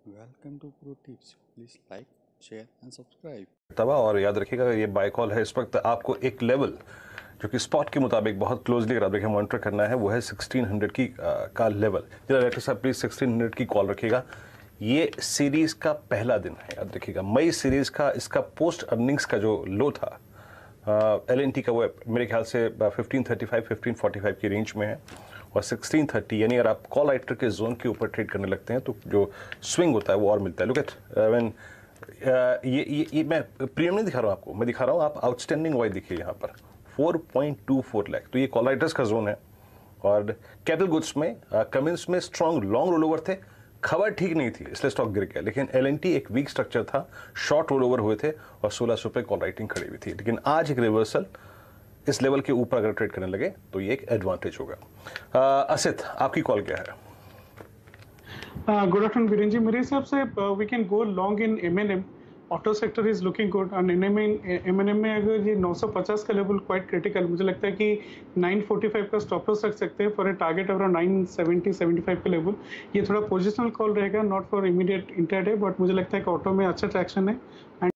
Welcome to Pro Tips. Please like, share and subscribe. तवा और याद रखिएगा ये बाय कॉल है। इस वक्त आपको एक लेवल जो कि स्पॉट के मुताबिक बहुत क्लोजली अगर आप देखें मॉनिटर करना है, वो है 1600 की का लेवल। जरा डायरेक्टर साहब प्लीज 1600 की कॉल रखिएगा। ये सीरीज का पहला दिन है, याद रखिएगा मई सीरीज का। इसका पोस्ट अर्निंग्स का जो लो था LNT का, वो मेरे ख्याल से 1535 1545 की रेंज में है, और 1630 यानी अगर आप कॉल राइटर के जोन के ऊपर ट्रेड करने लगते हैं तो जो स्विंग होता है वो और मिलता है। लुक एट व्हेन ये मैं प्रीमियम नहीं दिखा रहा हूँ आपको, मैं दिखा रहा हूँ आप आउटस्टैंडिंग वाइज देखिए यहाँ पर 4.24 लाख। तो ये कॉल राइटर्स का जोन है। और कैपिटल गुड्स में कमिंस में स्ट्रॉन्ग लॉन्ग रोल ओवर थे, खबर ठीक नहीं थी इसलिए स्टॉक गिर गया। लेकिन LNT एक वीक स्ट्रक्चर था, शॉर्ट रोल ओवर हुए थे और 1600 पे कॉल राइटिंग खड़ी हुई थी। लेकिन आज एक रिवर्सल इस लेवल के ऊपर अगर ट्रेड करने लगे तो ये एक एडवांटेज होगा। असित, आपकी कॉल क्या है? Good afternoon Viren ji. मेरे हिसाब से we can go long in M&M। Auto sector is looking good और M&M में अगर ये 950 का लेवल क्वाइट क्रिटिकल, मुझे लगता है कि 945 का स्टॉप लॉस रख सकते हैं फॉर ए टारगेट अराउंड 970-75 का लेवल। ये थोड़ा पोजिशनल कॉल रहेगा, not for immediate intraday, but मुझे लगता है कि ऑटो में अच्छा ट्रैक्शन है।